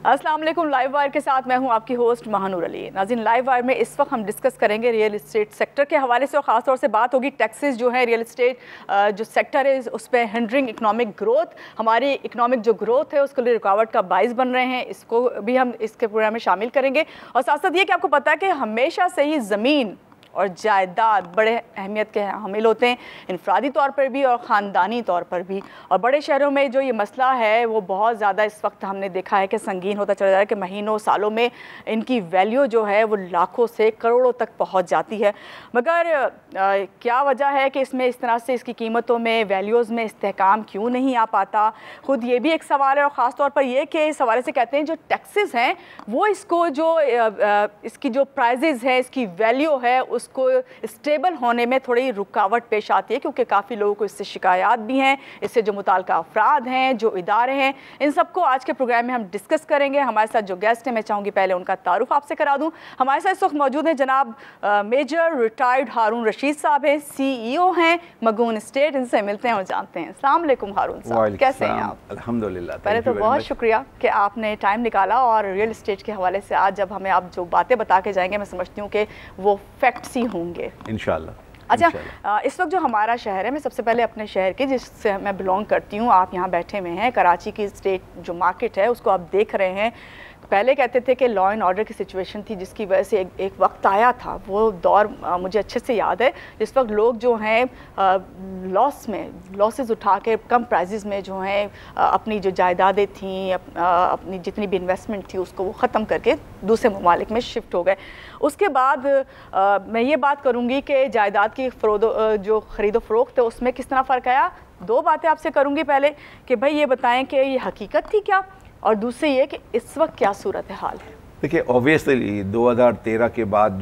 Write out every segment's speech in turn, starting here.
अस्सलाम वालेकुम। Live wire के साथ मैं हूं आपकी होस्ट महानूर अली। नाज़रीन, लाइव वायर में इस वक्त हम डिस्कस करेंगे रियल एस्टेट सेक्टर के हवाले से और ख़ास तौर से बात होगी टैक्सेस जो है रियल एस्टेट जो सेक्टर है उस पर हिंडरिंग इकनॉमिक ग्रोथ, हमारी इकनॉमिक जो ग्रोथ है उसके लिए रुकावट का बाइस बन रहे हैं, इसको भी हम इसके प्रोग्राम में शामिल करेंगे। और साथ साथ ये कि आपको पता है कि हमेशा से ही ज़मीन और जायदाद बड़े अहमियत के हामिल होते हैं, इनफरादी तौर पर भी और ख़ानदानी तौर पर भी। और बड़े शहरों में जो ये मसला है वो बहुत ज़्यादा इस वक्त हमने देखा है कि संगीन होता चला जा रहा है कि महीनों सालों में इनकी वैल्यू जो है वो लाखों से करोड़ों तक पहुंच जाती है। मगर क्या वजह है कि इसमें इस तरह से इसकी कीमतों में वैल्यूज़ में इस्तेहकाम क्यों नहीं आ पाता? ख़ुद ये भी एक सवाल है। और ख़ास तौर पर यह कि इस हवाले से कहते हैं जो टैक्सेस हैं वो इसको जो इसकी जो प्राइजेज़ है, इसकी वैल्यू है, उसको स्टेबल होने में थोड़ी रुकावट पेश आती है, क्योंकि काफ़ी लोगों को इससे शिकायत भी हैं, इससे जो मुताल्लिका अफराद हैं, जो इदारे हैं, इन सबको आज के प्रोग्राम में हम डिस्कस करेंगे। हमारे साथ जो गेस्ट हैं मैं चाहूँगी पहले उनका तारुफ आपसे करा दूँ। हमारे साथ इस वक्त मौजूद हैं जनाब मेजर रिटायर्ड हारून रशीद साहब हैं, CEO हैं मगून स्टेट। इनसे मिलते हैं और जानते हैं। अस्सलाम वालेकुम हारून साहब, कैसे हैं आप? अल्हम्दुलिल्लाह। पहले तो बहुत शुक्रिया कि आपने टाइम निकाला और रियल एस्टेट के हवाले से आज जब हमें आप जो बातें बता के जाएंगे मैं समझती हूँ कि वो फैक्ट्स ही होंगे इंशाल्लाह। अच्छा, इस वक्त जो हमारा शहर है, मैं सबसे पहले अपने शहर के जिससे मैं बिलोंग करती हूँ, आप यहाँ बैठे हुए हैं, कराची की स्टेट जो मार्केट है उसको आप देख रहे हैं। पहले कहते थे कि लॉ एंड ऑर्डर की सिचुएशन थी जिसकी वजह से एक वक्त आया था, वो दौर मुझे अच्छे से याद है, जिस वक्त लोग जो हैं लॉसेस उठा के कम प्राइजेज़ में जो हैं अपनी जो जायदादें थी, अपनी जितनी भी इन्वेस्टमेंट थी उसको वो ख़त्म करके दूसरे ममालिक में शिफ्ट हो गए। उसके बाद मैं ये बात करूँगी कि जायदाद की जो ख़रीदो फ़रोख्त है उसमें किस तरह फ़र्क आया। दो बातें आपसे करूँगी। पहले कि भाई ये बताएं कि ये हकीकत थी क्या, और दूसरी ये कि इस वक्त क्या सूरत हाल है। देखिए, ऑब्वियसली 2013 के बाद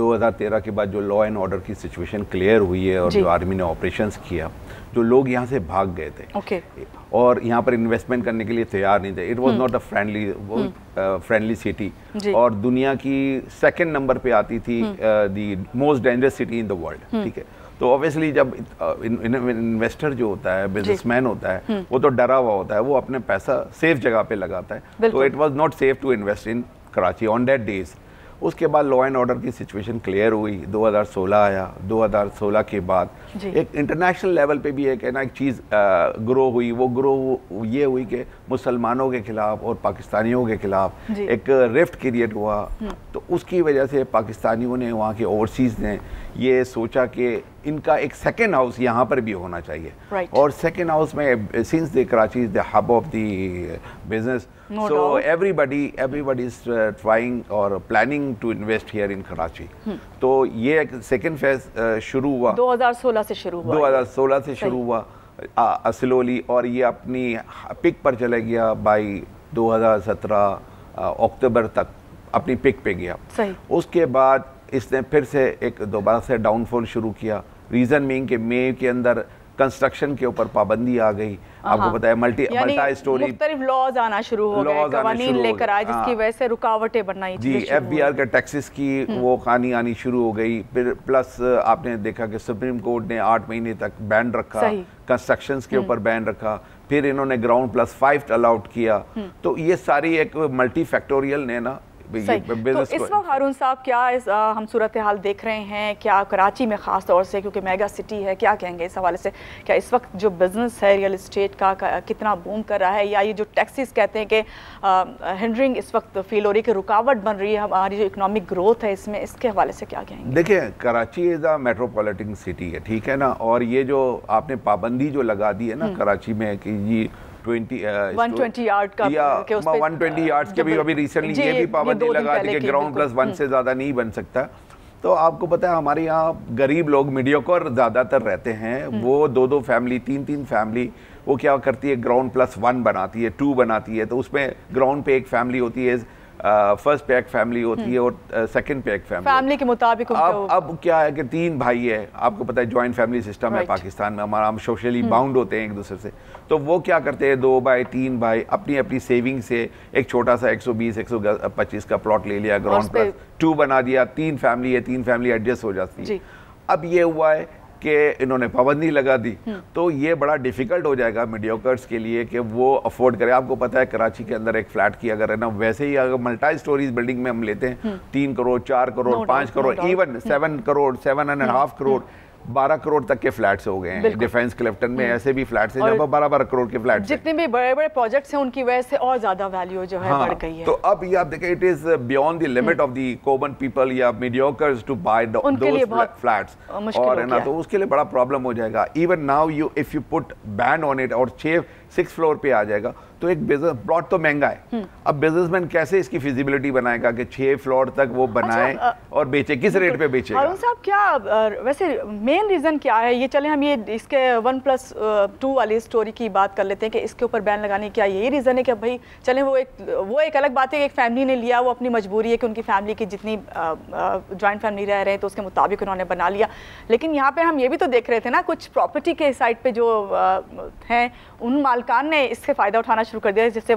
जो लॉ एंड ऑर्डर की सिचुएशन क्लियर हुई है और जो आर्मी ने ऑपरेशंस किया, जो लोग यहाँ से भाग गए थे और यहाँ पर इन्वेस्टमेंट करने के लिए तैयार नहीं थे। It was not a friendly city, और दुनिया की सेकंड नंबर पे आती थी the most dangerous city in the world. ठीक है, तो ऑब्वियसली जब इन्वेस्टर जो होता है, बिजनेसमैन होता है, वो तो डरा हुआ होता है, वो अपने पैसा सेफ जगह पे लगाता है। तो it was not safe to invest in Karachi on that days. उसके बाद लॉ एंड ऑर्डर की सिचुएशन क्लियर हुई, 2016 आया। 2016 के बाद एक इंटरनेशनल लेवल पे भी एक चीज़ ग्रो हुई। वो ग्रो ये हुई कि मुसलमानों के खिलाफ और पाकिस्तानियों के खिलाफ एक रिफ्ट क्रिएट हुआ। तो उसकी वजह से पाकिस्तानियों ने, वहाँ के ओवरसीज़ ने ये सोचा कि इनका एक सेकेंड हाउस यहाँ पर भी होना चाहिए। और सेकेंड हाउस में since the Karachi is the hub of the business, so everybody is trying or planning to invest here in Karachi. तो ये एक सेकेंड फेज शुरू हुआ 2016 से शुरू हुआ स्लोली, और ये अपनी पिक पर चले गया बाई 2017 अक्टूबर तक अपनी पिक पे गया। उसके बाद इसने फिर से एक दोबारा से डाउनफॉल शुरू किया। रीज़न मीन कि मई के अंदर कंस्ट्रक्शन के ऊपर पाबंदी आ गई। आपको पता है मल्टी स्टोरी मुख्तलिफ लॉज आना शुरू हो गए, कवानीन लेकर आए, जिसकी वजह से रुकावटें बनना जी। FBR के टैक्सेस की वो कहानी आनी शुरू हो गई। फिर प्लस आपने देखा कि सुप्रीम कोर्ट ने 8 महीने तक बैन रखा, कंस्ट्रक्शंस के ऊपर बैन रखा। फिर इन्होंने ग्राउंड +5 अलाउड किया। तो ये सारी एक मल्टी फैक्टोरियल ने ना तो इस वक्त हारून साहब क्या हम सूरत हाल देख रहे हैं क्या कराची में ख़ास तौर से, क्योंकि मेगा सिटी है, क्या कहेंगे इस हवाले से? क्या इस वक्त जो बिज़नेस है रियल एस्टेट का कितना बूम कर रहा है, या ये जो टैक्सेस कहते हैं कि हिंडरिंग इस वक्त फील हो रही है कि रुकावट बन रही है हमारी जो इकोनॉमिक ग्रोथ है, इसमें इसके हवाले से क्या कहेंगे? देखिए, Karachi is a metropolitan city है, ठीक है ना, और ये जो आपने पाबंदी जो लगा दी है ना कराची में कि ये 120 यार्ड का या 120 यार्ड्स के भी अभी रिसेंटली ये भी पाबंदी लगा दी कि ग्राउंड +1 से ज़्यादा नहीं बन सकता। तो आपको पता है हमारे यहाँ गरीब लोग, मीडियोकर ज़्यादातर रहते हैं, वो 2-2 फैमिली, 3-3 फैमिली वो क्या करती है, ग्राउंड +1 बनाती है, 2 बनाती है। तो उसमें ग्राउंड पे एक फैमिली होती है, फर्स्ट पे एक फैमिली होती है और सेकंड पे एक फैमिली के मुताबिक। अब क्या है कि 3 भाई है, आपको पता है जॉइंट फैमिली सिस्टम है पाकिस्तान में, हमारा हम सोशली बाउंड होते हैं एक दूसरे से। तो वो क्या करते हैं, 2 भाई 3 भाई अपनी अपनी सेविंग से एक छोटा सा 120-125 का प्लॉट ले लिया, ग्राउंड +2 बना दिया। 3 फैमिली है, 3 फैमिली एडजस्ट हो जाती है। अब ये हुआ है कि इन्होंने पाबंदी लगा दी, तो ये बड़ा डिफिकल्ट हो जाएगा मीडियोकर्स के लिए कि वो अफोर्ड करें। आपको पता है कराची के अंदर एक फ्लैट की अगर है ना, वैसे ही अगर मल्टी स्टोरीज बिल्डिंग में हम लेते हैं 3 करोड़ 4 करोड़ 5 करोड़ इवन 7 करोड़ 7.5 करोड़ 12 करोड़ तक के फ्लैट्स हो गए हैं। डिफेंस क्लिफ्टन में ऐसे भी फ्लैट्स हैं जहाँ पर 12-12 करोड़ के फ्लैट्स जितने भी बड़े बड़े प्रोजेक्ट्स हैं उनकी वजह से और ज्यादा वैल्यू जो है बढ़ गई है। तो अब ये आप देखें, it is beyond the limit of the common people या mediocres to buy those flats, और है ना, तो उसके लिए बड़ा प्रॉब्लम हो जाएगा। Even now you if you put ban on it और 6 फ्लोर पे आ जाएगा तो एक बिजनेस प्लॉट तो महंगा है। अब बिजनेसमैन कैसे इसकी फिजिबिलिटी बनाएगा कि 6 फ्लोर तक वो बनाए और बेचे, किस रेट पे बेचेगा? हारून साहब, क्या वैसे मेन रीजन क्या है? ये चले हम ये इसके 1+2 वाली स्टोरी की बात कर लेते हैं कि इसके ऊपर बैन लगाने की क्या यही रीजन है कि भाई चले वो एक अलग बात है कि एक फैमिली ने लिया, वो अपनी मजबूरी है कि उनकी फैमिली की जितनी जॉइंट फैमिली रह रहे हैं तो उसके मुताबिक उन्होंने बना लिया। लेकिन यहाँ पे हम ये भी तो देख रहे थे ना, कुछ प्रॉपर्टी के साइड पे जो हैं उन मालकान ने इससे फ़ायदा उठाना शुरू कर दिया, जैसे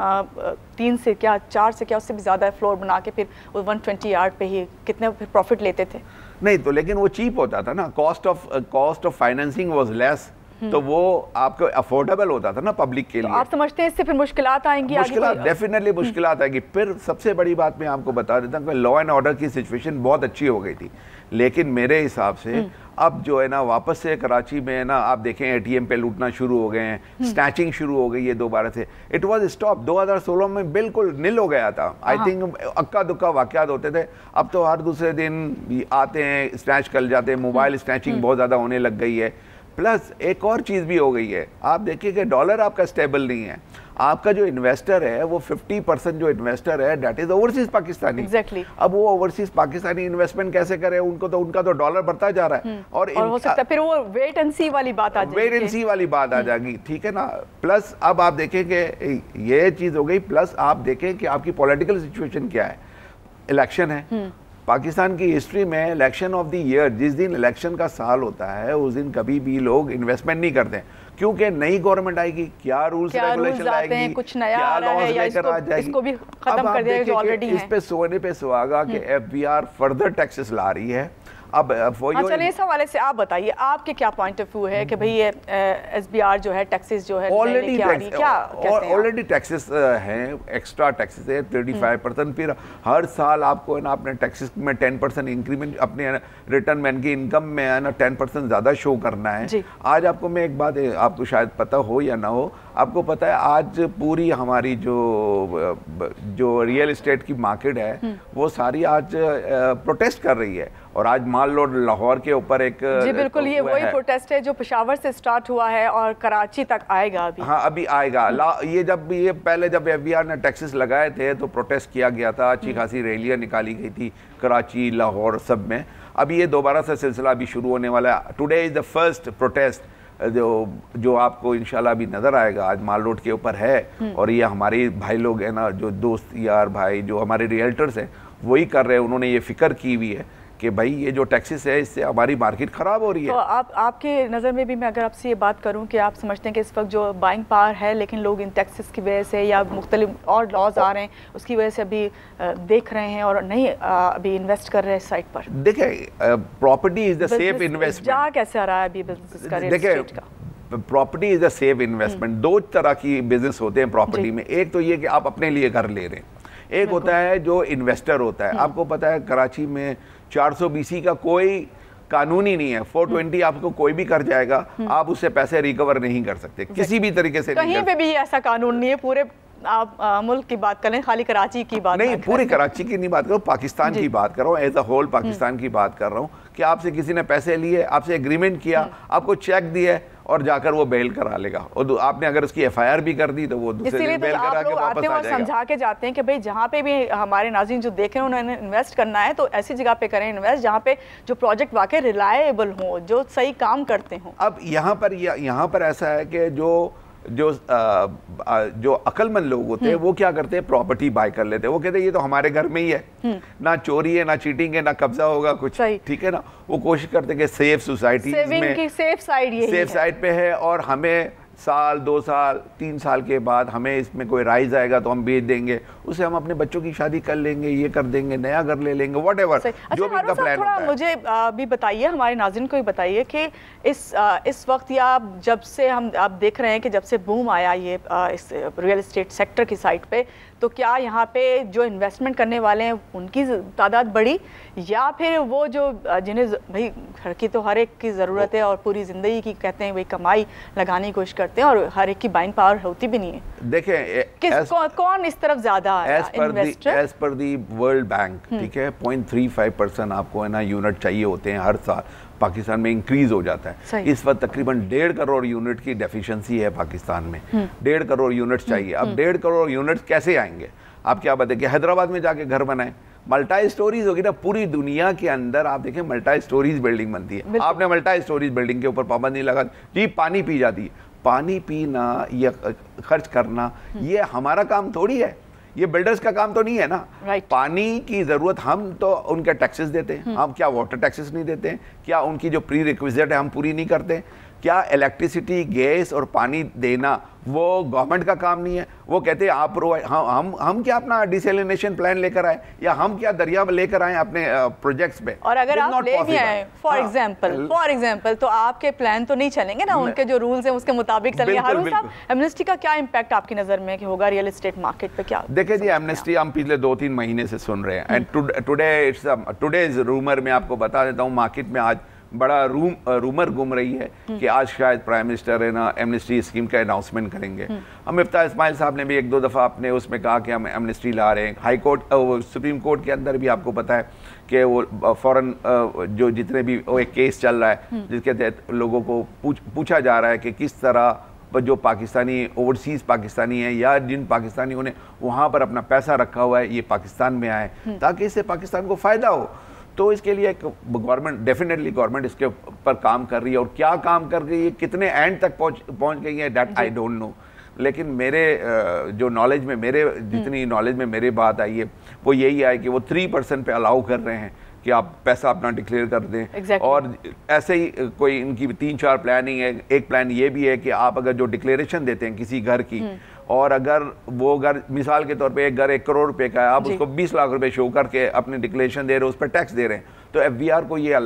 3 से क्या 4 से क्या उससे भी ज़्यादा फ्लोर बना के फिर वो 120 यार्ड पे ही कितने फिर प्रॉफिट लेते थे। नहीं तो लेकिन वो चीप होता था ना, cost of financing was less, तो वो आपको अफोर्डेबल होता था ना पब्लिक के लिए। आप समझते हैं इससे फिर मुश्किलात आएंगी? मुश्किलात डेफिनेटली मुश्किलात आएगी। फिर सबसे बड़ी बात मैं आपको बता देता हूँ कि लॉ एंड ऑर्डर की सिचुएशन बहुत अच्छी हो गई थी, लेकिन मेरे हिसाब से अब जो है ना वापस से कराची में ना आप देखें एटीएम पे लूटना शुरू हो गए हैं, स्नैचिंग शुरू हो गई है दोबारा से। इट वाज स्टॉप 2016 में बिल्कुल निल हो गया था। आई थिंक अक्का दुक्का वाकयात होते थे, अब तो हर दूसरे दिन आते हैं स्नैच कर जाते हैं। मोबाइल स्नैचिंग बहुत ज़्यादा होने लग गई है। प्लस एक और चीज़ भी हो गई है, आप देखिए कि डॉलर आपका स्टेबल नहीं है। आपका जो इन्वेस्टर है वो 50% जो इन्वेस्टर है that is overseas Pakistani. Exactly. अब वो ओवरसीज पाकिस्तानी इन्वेस्टमेंट कैसे करे? उनका तो डॉलर बढ़ता जा रहा है और हो सकता है फिर वो वेट एंड सी वाली बात आ जाएगी। वेट एंड सी वाली बात आ जाएगी, ठीक है ना। प्लस अब आप देखें कि ये चीज़ हो गई, प्लस आप देखें कि आपकी पॉलिटिकल सिचुएशन क्या है। इलेक्शन है पाकिस्तान की हिस्ट्री में, इलेक्शन ऑफ द ईयर, जिस दिन इलेक्शन का साल होता है उस दिन कभी भी लोग इन्वेस्टमेंट नहीं करते, क्योंकि नई गवर्नमेंट आएगी, क्या रूल्स रेगुलेशन लाएगी, कुछ नया आ रहा है या इसको भी खत्म कर दिया जो ऑलरेडी है। इस पे सोने पे सुहागा कि एफबीआर फर्दर टैक्सेस ला रही है। अब चलिए इस हवाले से आप बताइए, आपके क्या पॉइंट ऑफ व्यू है कि भाई ये एसबीआर जो है टैक्सेस जो है ऑलरेडी टैक्सेस हैं, एक्स्ट्रा टैक्सेस है 35%। फिर हर साल आपको है ना अपने टैक्सेस में 10% इंक्रीमेंट, अपने रिटर्न मैन की इनकम में है ना 10% ज़्यादा शो करना है। आज आपको मैं एक बात, आपको शायद पता हो या ना हो, आपको पता है आज पूरी हमारी जो रियल एस्टेट की मार्केट है वो सारी आज प्रोटेस्ट कर रही है। और आज मान लो लाहौर के ऊपर एक जी बिल्कुल ये वही प्रोटेस्ट है जो पेशावर से स्टार्ट हुआ है और कराची तक आएगा अभी। हाँ अभी आएगा। ये पहले जब एफबीआर ने टैक्सेस लगाए थे तो प्रोटेस्ट किया गया था, अच्छी खासी रैलियाँ निकाली गई थी कराची लाहौर सब में। अभी ये दोबारा से सिलसिला अभी शुरू होने वाला है। Today is the first protest जो आपको इंशाल्लाह भी नज़र आएगा, आज माल रोड के ऊपर है। और ये हमारे भाई लोग हैं ना, जो दोस्त यार भाई जो हमारे रियल्टर्स हैं वही कर रहे हैं। उन्होंने ये फिक्र की हुई है कि भाई ये जो टैक्सेस है इससे हमारी मार्केट ख़राब हो रही है। तो आपके नज़र में भी मैं अगर आपसे ये बात करूं कि आप समझते हैं कि इस वक्त जो बाइंग पावर है लेकिन लोग इन टैक्सेस की वजह से या मुख्तलिफ और लॉज आ रहे हैं उसकी वजह से अभी देख रहे हैं और नहीं अभी इन्वेस्ट कर रहे हैं इस साइट पर? देखिए property is the safe investment. जा कैसे आ रहा है अभी बिजनेस का, रियल एस्टेट का? Property is a safe investment. दो तरह की बिजनेस होते हैं प्रॉपर्टी में। एक तो ये कि आप अपने लिए घर ले रहे हैं, एक होता है जो इन्वेस्टर होता है। आपको पता है कराची में 420 का कोई कानून ही नहीं है। 420 आपको कोई भी कर जाएगा, आप उससे पैसे रिकवर नहीं कर सकते किसी भी तरीके से। कहीं पे भी ऐसा कानून नहीं है, पूरे आप मुल्क की बात करें, खाली कराची की बात नहीं, पूरी कराची की नहीं बात कर रहा हूँ, पाकिस्तान की बात कर रहा हूँ, एज अ होल पाकिस्तान की बात कर रहा हूँ कि आपसे किसी ने पैसे लिए, आपसे एग्रीमेंट किया, आपको चेक दिया और जाकर वो बेल करा लेगा और आपने अगर उसकी एफआईआर भी कर दी तो वो दूसरे दिन बेल करा के वापस आ जाएगा। समझा के जाते हैं कि भाई जहाँ पे भी हमारे नाज़रीन जो देख रहे हैं उन्होंने इन्वेस्ट करना है तो ऐसी जगह पे करें इन्वेस्ट जहाँ पे जो प्रोजेक्ट वाकई रिलायबल हो, जो सही काम करते हों। अब यहाँ पर ऐसा है कि जो अक्लमंद लोग होते हैं वो क्या करते हैं, प्रॉपर्टी बाय कर लेते हैं। वो कहते हैं ये तो हमारे घर में ही है, ना चोरी है, ना चीटिंग है, ना कब्जा होगा कुछ, ठीक है ना। वो कोशिश करते हैं कि सेफ सोसाइटी में सेफ साइड पे है और हमें साल 2 साल 3 साल के बाद हमें इसमें कोई राइज आएगा तो हम बेच देंगे, उसे हम अपने बच्चों की शादी कर लेंगे, ये कर देंगे, नया घर ले लेंगे, व्हाटएवर जो भी इनका प्लान होता है। मुझे भी बताइए, हमारे नाज़रीन को भी बताइए कि इस वक्त या जब से आप देख रहे हैं कि जब से बूम आया ये इस रियल एस्टेट सेक्टर की साइड पे, तो क्या यहाँ पे जो इन्वेस्टमेंट करने वाले हैं उनकी तादाद बढ़ी, या फिर वो जो जिन्हें भाई घर की तो हर एक की ज़रूरत है और पूरी ज़िंदगी की कहते हैं वही कमाई लगाने की कोशिश करते हैं और हर एक की बाइंग पावर होती भी नहीं है। देखें कौन इस तरफ ज़्यादा investor? As per the world bank, ठीक है, 0.35% आपको है ना यूनिट चाहिए होते हैं हर साल, पाकिस्तान में इंक्रीज हो जाता है। इस वक्त तकरीबन 1.5 करोड़ यूनिट की डेफिशिएंसी है पाकिस्तान में, 1.5 करोड़ यूनिट्स चाहिए। अब 1.5 करोड़ यूनिट्स कैसे आएंगे? आप क्या बताएं कि हैदराबाद में जाके घर बनाए, मल्टी स्टोरीज होगी ना, पूरी दुनिया के अंदर आप देखें मल्टी स्टोरीज बिल्डिंग बनती है, आपने मल्टी स्टोरीज बिल्डिंग के ऊपर पाबंदी लगा जी, पानी पी जाती है। पानी पीना या खर्च करना ये हमारा काम थोड़ी है, ये बिल्डर्स का काम तो नहीं है ना। पानी की जरूरत हम तो उनके टैक्सेस देते हैं, हम क्या वाटर टैक्सेस नहीं देते हैं? क्या उनकी जो प्री रिक्विजिट है हम पूरी नहीं करते? क्या इलेक्ट्रिसिटी, गैस और पानी देना वो गवर्नमेंट का काम नहीं है? वो कहते हैं आप हम क्या अपना डिसैलिनेशन प्लान लेकर आए, या हम क्या दरिया में लेकर आए अपने प्रोजेक्ट्स पे? और अगर आप ले भी आए फॉर एग्जांपल तो आपके प्लान तो नहीं चलेंगे ना, उनके जो रूल्स हैं उसके मुताबिक चलेंगे। हारून साहब, एमनेस्टी का क्या इम्पैक्ट आपकी नजर में होगा रियल एस्टेट मार्केट पे? क्या देखिए जी, एमनेस्टी हम पिछले 2-3 महीने से सुन रहे हैं, एंड टुडेज रूमर में आपको बता देता हूँ, मार्केट में आज बड़ा रूमर घूम रही है कि आज शायद प्राइम मिनिस्टर है ना एमनेस्टी स्कीम का अनाउंसमेंट करेंगे। हम इफ्ता इस्माइल साहब ने भी 1-2 दफ़ा अपने उसमें कहा कि हम एमनेस्टी ला रहे हैं। हाई कोर्ट, सुप्रीम कोर्ट के अंदर भी आपको पता है कि वो फॉरेन जो जितने भी वो एक केस चल रहा है जिसके तहत लोगों को पूछा जा रहा है कि किस तरह जो पाकिस्तानी ओवरसीज़ पाकिस्तानी हैं या जिन पाकिस्तानियों ने वहाँ पर अपना पैसा रखा हुआ है ये पाकिस्तान में आए ताकि इससे पाकिस्तान को फ़ायदा हो। तो इसके लिए गवर्नमेंट, डेफिनेटली गवर्नमेंट इसके ऊपर काम कर रही है, और क्या काम कर रही है, कितने एंड तक पहुंच गई है, दैट आई डोंट नो। लेकिन मेरे जो नॉलेज में, जितनी नॉलेज में मेरे बात आई है वो यही है कि वो 3% पे अलाउ कर रहे हैं कि आप पैसा अपना डिक्लेयर कर दें। और ऐसे ही कोई इनकी 3-4 प्लानिंग है। एक प्लान ये भी है कि आप अगर जो डिक्लेरेशन देते हैं किसी घर की, और अगर वो घर मिसाल के तौर पे एक घर 1 करोड़ रुपए का है, आप उसको 20 लाख रुपए शो करके अपनी डिक्लेरेशन दे रहे हो, उस पर टैक्स दे रहे हैं, तो एफबीआर को ये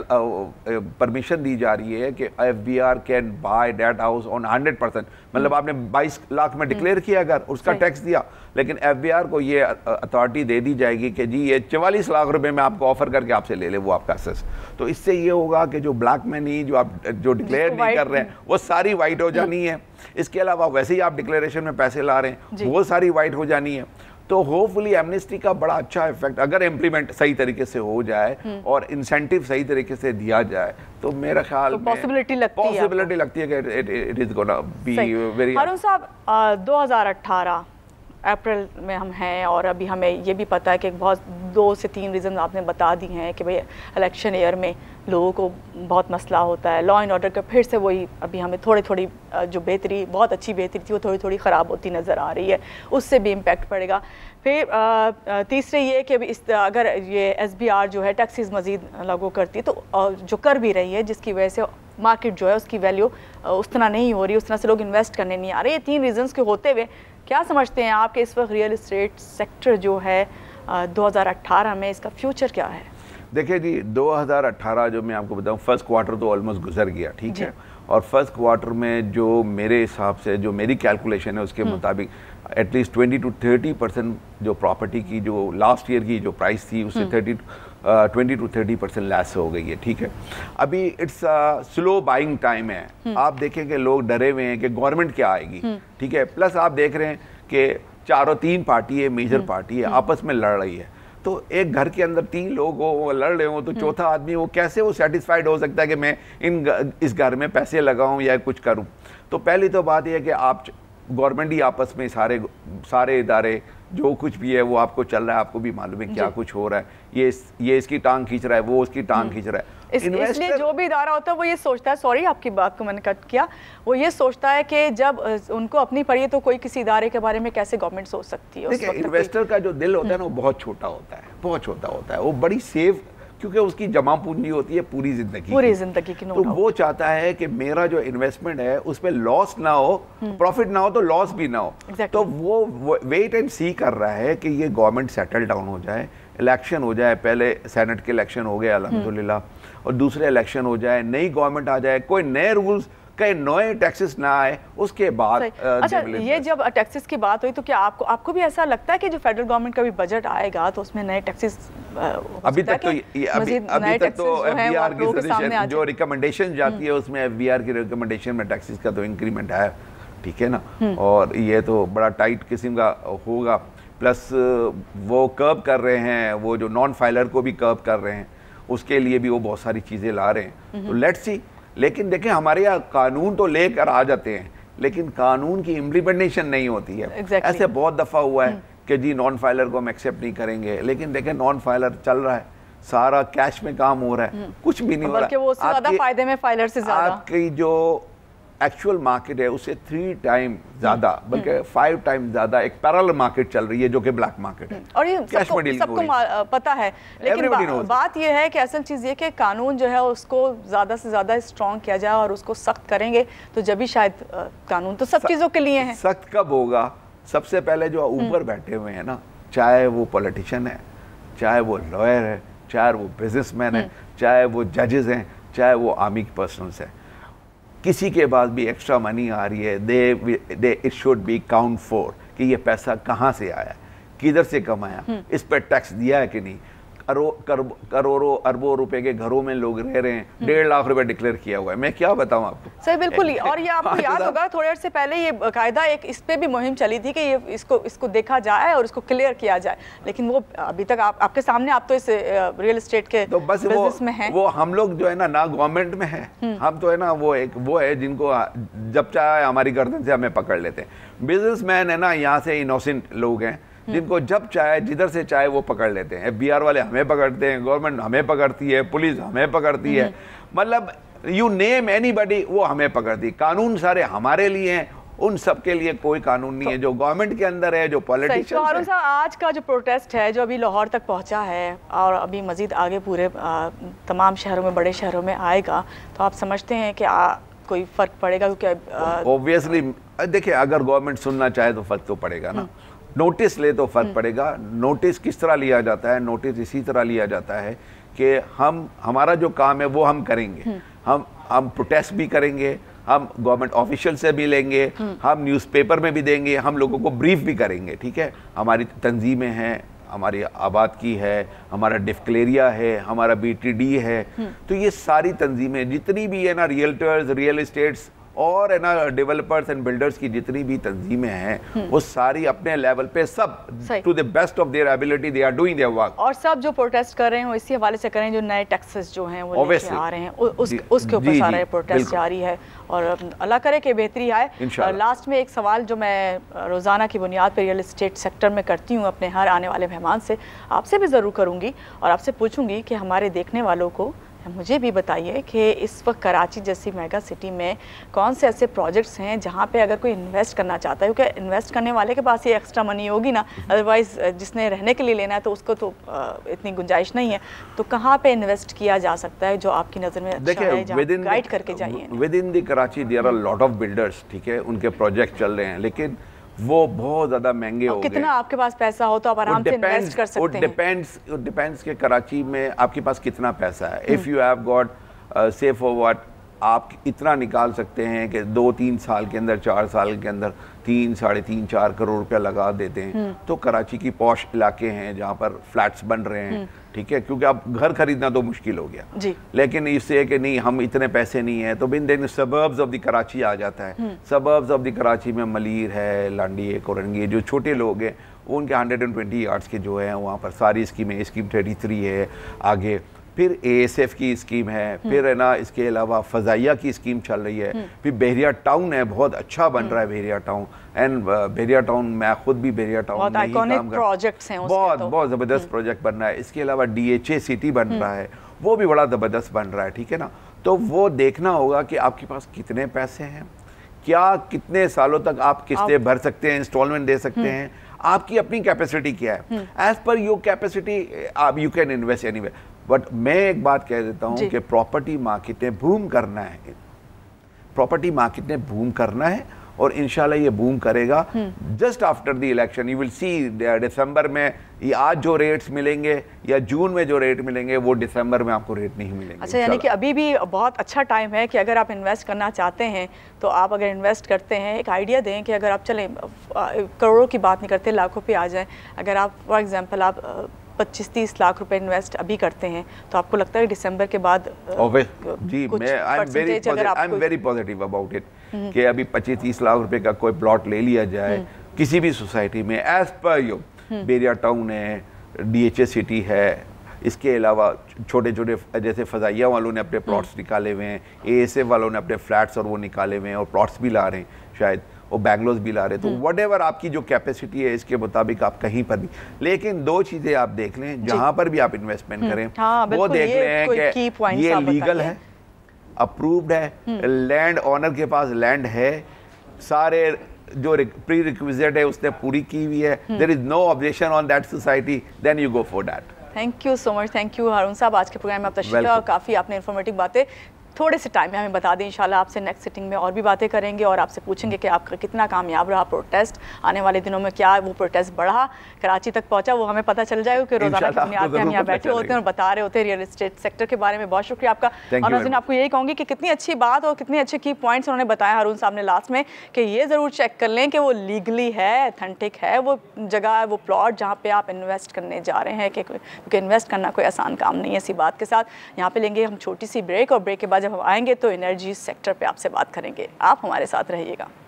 परमिशन दी जा रही है कि FBR can buy that house on 100%। मतलब आपने 22 लाख में डिक्लेयर किया अगर, उसका टैक्स दिया, लेकिन एफबीआर को ये अथॉरिटी दे दी जाएगी कि जी ये 44 लाख रुपए में आपको ऑफर करके आपसे ले ले वो आपका असेस। तो इससे ये होगा कि जो ब्लैक मनी जो डिक्लेयर नहीं कर रहे हैं वो सारी वाइट हो जानी है। इसके अलावा वैसे ही आप डिक्लेरेशन में पैसे ला रहे हैं वो सारी वाइट हो जानी है। तो होपफुली एमनेस्टी का बड़ा अच्छा इफेक्ट अगर इम्प्लीमेंट सही तरीके से हो जाए और इंसेंटिव सही तरीके से दिया जाए तो मेरा ख्याल में पॉसिबिलिटी लगती है कि it is gonna be very. Haroon साहब, 2018 अप्रैल में हम हैं और अभी हमें ये भी पता है कि बहुत 2 से 3 रीज़न आपने बता दी हैं कि भाई इलेक्शन ईयर में लोगों को बहुत मसला होता है, लॉ एंड ऑर्डर का फिर से वही अभी हमें थोड़ी जो बेहतरी, बहुत अच्छी बेहतरी थी वो थोड़ी ख़राब होती नज़र आ रही है, उससे भी इम्पेक्ट पड़ेगा। फिर तीसरे ये कि अगर ये SBR जो है टैक्सेस मज़ीद लागू करती है तो जो कर भी रही है जिसकी वजह से मार्केट जो है उसकी वैल्यू उस तरह नहीं हो रही, उस तरह से लोग इन्वेस्ट करने नहीं आ रहे। ये 3 रीज़न्स के होते हुए क्या समझते हैं आप कि इस वक्त रियल इस्टेट सेक्टर जो है 2018 में इसका फ्यूचर क्या है? देखिए जी, 2018 जो मैं आपको बताऊं, फर्स्ट क्वार्टर तो ऑलमोस्ट गुजर गया, ठीक है, और फर्स्ट क्वार्टर में जो मेरे हिसाब से जो मेरी कैलकुलेशन है उसके मुताबिक एटलीस्ट 20 to 30% जो प्रॉपर्टी की जो लास्ट ईयर की जो प्राइस थी उससे 20 to 30% लेस हो गई है, ठीक है। अभी इट्स स्लो बाइंग टाइम है। आप देखें कि लोग डरे हुए हैं कि गवर्नमेंट क्या आएगी, ठीक है, प्लस आप देख रहे हैं कि 3 पार्टी है, मेजर पार्टी है, आपस में लड़ रही है। तो एक घर के अंदर 3 लोग हो लड़ रहे हो तो चौथा आदमी वो कैसे वो सेटिस्फाइड हो सकता है कि मैं इस घर में पैसे लगाऊं या कुछ करूं? तो पहली तो बात यह है कि आप गवर्नमेंट ही आपस में सारे इदारे जो कुछ भी है वो आपको चल रहा है, आपको भी मालूम है क्या कुछ हो रहा है, ये इसकी टांग खींच रहा है, वो उसकी टांग खींच रहा है। इसलिए जो भी इदारा होता है वो ये सोचता है, सॉरी आपकी बात को मैंने कट किया, वो ये सोचता है कि जब उनको अपनी पड़ी है तो कोई किसी इदारे के बारे में कैसे गवर्नमेंट सोच सकती है। देखिए, इन्वेस्टर का जो दिल होता है ना वो बहुत छोटा होता है, बहुत छोटा होता है, वो बड़ी सेफ, क्योंकि उसकी जमा पूंजी होती है पूरी जिंदगी की। तो वो चाहता है कि मेरा जो इन्वेस्टमेंट है उसमें लॉस ना हो, प्रॉफिट ना हो तो लॉस भी ना हो। तो वो वेट एंड सी कर रहा है कि ये गवर्नमेंट सेटल डाउन हो जाए, इलेक्शन हो जाए, पहले सेनेट के इलेक्शन हो गए अल्हम्दुलिल्लाह, और दूसरे इलेक्शन हो जाए, नई गवर्नमेंट आ जाए, कोई नए रूल्स, कई नए टैक्सेस ना आए, उसके बाद अच्छा, ये जब टैक्सेस की बात हुई तो क्या आपको भी ऐसा लगता है कि जो फेडरल गवर्नमेंट का भी बजट आएगा तो उसमें नए टैक्सेस अभी तक तो एफबीआर की सजेशन जो रिकमेंडेशन जाती है उसमें एफबीआर की रिकमेंडेशन में टैक्सेस का तो इंक्रीमेंट आया, ठीक है ना, और ये तो बड़ा टाइट किस्म का होगा। प्लस वो कर्व कर रहे हैं, वो जो नॉन फाइलर को भी कर्व कर रहे हैं, उसके लिए भी वो बहुत सारी चीज़ें ला रहे हैं। तो लेट्स सी। लेकिन देखें, हमारे यहाँ कानून तो लेकर आ जाते हैं लेकिन कानून की इम्प्लीमेंटेशन नहीं होती है। ऐसे बहुत दफ़ा हुआ है कि जी नॉन फाइलर को हम एक्सेप्ट नहीं करेंगे, लेकिन देखें नॉन फाइलर चल रहा है, सारा कैश में काम हो रहा है, कुछ भी नहीं हो रहा है। वो ज़्यादा फायदे में फाइलर से ज़्यादा आपकी जो एक्चुअल मार्केट है उससे 3 टाइम ज्यादा, बल्कि 5 टाइम ज्यादा एक पैरेलल मार्केट चल रही है जो कि ब्लैक मार्केट है। और ये सबको पता है, लेकिन बात ये है कि असल चीज़ ये कि कानून जो है उसको ज़्यादा से ज़्यादा स्ट्रॉन्ग किया जाए और उसको सख्त करेंगे तो जब भी शायद कानून तो सब चीज़ों के लिए है। सख्त कब होगा? सबसे पहले जो ऊपर बैठे हुए हैं ना, चाहे वो पॉलिटिशियन है, चाहे वो लॉयर है, चाहे वो बिजनेसमैन है, चाहे वो जजेस हैं, चाहे वो आर्मी पर्सनल्स हैं, किसी के पास भी एक्स्ट्रा मनी आ रही है, they it should be count for कि ये पैसा कहाँ से आया, किधर से कमाया, इस पर टैक्स दिया है कि नहीं। करोड़ों अरबों रुपए के घरों में लोग रह रहे हैं, 1.5 लाख रुपए डिक्लेयर किया हुआ है। मैं क्या बताऊं आपको? सही, बिल्कुल ही। और ये आपको याद होगा थोड़े देर से पहले ये कायदा एक इस पे भी मुहिम चली थी कि ये इसको देखा जाए और इसको क्लियर किया जाए, लेकिन वो अभी तक आपके सामने, आप तो इस रियल एस्टेट के तो बस बिजनेस में हैं। वो हम लोग जो है ना गवर्नमेंट में है, हम तो है ना वो है जिनको जब चाहे हमारी गर्दन से हमें पकड़ लेते हैं। बिजनेसमैन है ना, यहाँ से इनोसेंट लोग हैं जिनको जब चाहे जिधर से चाहे वो पकड़ लेते हैं। एफबीआर वाले हमें पकड़ते हैं, गवर्नमेंट हमें पकड़ती है, पुलिस हमें पकड़ती है, मतलब यू नेम एनीबॉडी वो हमें पकड़ती है। कानून सारे हमारे लिए हैं, उन सब के लिए कोई कानून नहीं है जो गवर्नमेंट के अंदर है, जो पॉलिटिशियंस है। आज का जो प्रोटेस्ट है जो अभी लाहौर तक पहुंचा है और अभी मजीद आगे पूरे तमाम शहरों में, बड़े शहरों में आएगा, तो आप समझते हैं कि कोई फर्क पड़ेगा? क्योंकि ऑब्वियसली देखिए, अगर गवर्नमेंट सुनना चाहे तो फर्क तो पड़ेगा ना। नोटिस ले तो फर्क पड़ेगा। नोटिस किस तरह लिया जाता है? नोटिस इसी तरह लिया जाता है कि हमारा जो काम है वो हम करेंगे, हम प्रोटेस्ट भी करेंगे, हम गवर्नमेंट ऑफिशियल से भी लेंगे, हम न्यूज़पेपर में भी देंगे, हम लोगों को ब्रीफ भी करेंगे, ठीक है। हमारी तंजीमें हैं, हमारी आबाद की है, हमारा डिस्क्लेरिया है, हमारा BTD है, तो ये सारी तंजीमें जितनी भी है ना, रियल्टर्स, रियल एस्टेट्स और है ना डेवलपर्स एंड बिल्डर्स की जितनी भी तंजीमें हैं, वो सारी अपने लेवल पे सब to the best of their ability they are doing their work. और सब जो प्रोटेस्ट कर रहे हैं वो इसी हवाले से कर रहे हैं, जो नए टैक्सेस जो हैं वो लेके आ रहे हैं, उसके ऊपर सारा प्रोटेस्ट जारी है और अल्लाह करे कि बेहतरी आए। लास्ट में एक सवाल जो मैं रोज़ाना की बुनियाद पर रियल एस्टेट सेक्टर में करती हूँ अपने हर आने वाले मेहमान से, आपसे भी ज़रूर करूँगी और आपसे पूछूँगी कि हमारे देखने वालों को मुझे भी बताइए कि इस वक्त कराची जैसी मेगा सिटी में कौन से ऐसे प्रोजेक्ट्स हैं जहाँ पे अगर कोई इन्वेस्ट करना चाहता है, क्योंकि इन्वेस्ट करने वाले के पास ये एक्स्ट्रा मनी होगी ना, अदरवाइज़ जिसने रहने के लिए लेना है तो उसको तो इतनी गुंजाइश नहीं है, तो कहाँ पे इन्वेस्ट किया जा सकता है जो आपकी नज़र में अच्छा है, जहाँ गाइड करके जाइए। Within the Karachi there are lot of builders, ठीक है, उनके प्रोजेक्ट चल रहे हैं, लेकिन वो बहुत ज्यादा महंगे हो गए। कितना आपके पास पैसा हो तो आप आराम से इन्वेस्ट कर सकते हैं। डिपेंड्स के कराची में आपके पास कितना पैसा है। If you have got say for what, आप इतना निकाल सकते हैं कि 2-3 साल के अंदर, 4 साल के अंदर 3, 3.5, 4 करोड़ रुपया लगा देते हैं। तो कराची की पॉश इलाके हैं जहाँ पर फ्लैट्स बन रहे हैं, ठीक है, क्योंकि अब घर खरीदना तो मुश्किल हो गया जी। लेकिन इससे कि नहीं हम इतने पैसे नहीं है, तो बिन दिन सबर्ब्स ऑफ द कराची आ जाता है। सबर्ब्स ऑफ द कराची में मलीर है, लांडी है, कोरंगी, जो छोटे लोग हैं उनके 120 यार्ड्स के जो हैं वहाँ पर सारी स्कीमें, स्कीम 33 है, आगे फिर ASF की स्कीम है, फिर है ना इसके अलावा फ़ज़ाइया की स्कीम चल रही है, फिर बहरिया टाउन है, बहुत अच्छा बन रहा है Bahria town. And Bahria town, मैं खुद भी बहरिया टाउन में ही काम कर, प्रोजेक्ट्स हैं, बहुत ज़बरदस्त प्रोजेक्ट बन रहा है। इसके अलावा DHA सिटी बन रहा है, वो भी बड़ा ज़बरदस्त बन रहा है, ठीक है ना। तो वो देखना होगा कि आपके पास कितने पैसे हैं, क्या कितने सालों तक आप किस्तें भर सकते हैं, इंस्टॉलमेंट दे सकते हैं, आपकी अपनी कैपेसिटी क्या है। एज पर योर कैपेसिटी आप you can invest anywhere. But मैं एक बात कह देता हूँ कि प्रॉपर्टी मार्केट ने बूम करना है, प्रॉपर्टी मार्केट ने बूम करना है और इंशाल्लाह ये बूम करेगा just after the election. You will see दिसंबर में ये आज जो रेट्स मिलेंगे या जून में जो रेट मिलेंगे वो दिसंबर में आपको रेट नहीं मिलेंगे। अच्छा, यानी कि अभी भी बहुत अच्छा टाइम है कि अगर आप इन्वेस्ट करना चाहते हैं तो आप अगर इन्वेस्ट करते हैं, एक आइडिया दें कि अगर आप चलें करोड़ों की बात नहीं करते, लाखों पे आ जाएं, अगर आप फॉर एग्जांपल आप 25-30 लाख रुपए इन्वेस्ट अभी करते हैं तो आपको लगता है दिसंबर के बाद जी मैं I am very positive about it कि अभी 25-30 लाख रुपए का कोई प्लॉट ले लिया जाए किसी भी सोसाइटी में, as per you Bahria town है, DHA सिटी है, इसके अलावा छोटे छोटे जैसे फजाइया वालों ने अपने प्लॉट्स निकाले हुए हैं, ASF वालों ने अपने फ्लैट्स और वो निकाले हुए हैं और प्लॉट्स भी ला रहे हैं शायद, और बैंगलोर भी ला रहे हैं। तो वट एवर आपकी जो कैपेसिटी है इसके मुताबिक आप कहीं पर भी, लेकिन दो चीज़ें आप देख लें जहाँ पर भी आप इन्वेस्टमेंट करें वो देख लें कि ये लीगल है, अप्रूव्ड है, लैंड ऑनर के पास लैंड है, सारे जो प्री रिक्विजिट है उसने पूरी की हुई है, there is no objection on that society, then you go for that. Thank you so much, thank you Haroon sahab, आज के प्रोग्राम में आप तशरीफ लाए और काफ़ी आपने इन्फॉर्मेटिव बातें थोड़े से टाइम में हमें बता दें। इंशाल्लाह आपसे नेक्स्ट सिटिंग में और भी बातें करेंगे और आपसे पूछेंगे कि आपका कितना कामयाब रहा प्रोटेस्ट, आने वाले दिनों में क्या वो प्रोटेस्ट बढ़ा, कराची तक पहुंचा, वो हमें पता चल जाएगा कि रोज़ाना कितने आके हम यहाँ बैठे होते हैं और बता रहे होते हैं रियल एस्टेट सेक्टर के बारे में। बहुत शुक्रिया आपका। और नाज़रीन आपको यही कहूँगी कि कितनी अच्छी बात और कितने अच्छे की पॉइंट्स उन्होंने बताया हारून साहब ने लास्ट में कि ये ज़रूर चेक कर लें कि वो लीगली है, ऑथेंटिक है वो जगह, वो प्लॉट जहाँ पर आप इन्वेस्ट करने जा रहे हैं, क्योंकि इन्वेस्ट करना कोई आसान काम नहीं है। इसी बात के साथ यहाँ पे लेंगे हम छोटी सी ब्रेक और ब्रेक के बाद जब हम आएंगे तो एनर्जी सेक्टर पे आपसे बात करेंगे। आप हमारे साथ रहिएगा।